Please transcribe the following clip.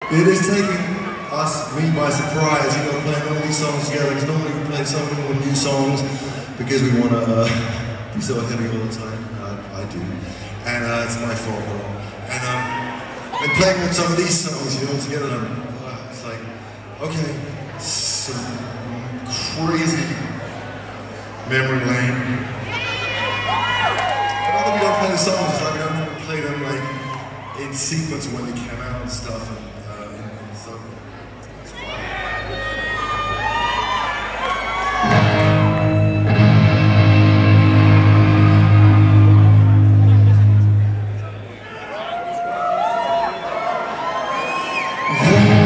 It is taking me by surprise, you know, playing all these songs together, because normally we play so many more new songs because we want to be so heavy all the time. I do. And it's my fault. And I'm playing with some of these songs, you know, together, it's like, okay, some crazy memory lane. Not that we don't play the songs, it's like we don't play them like in sequence when they came out and stuff. And so that's why. Yeah.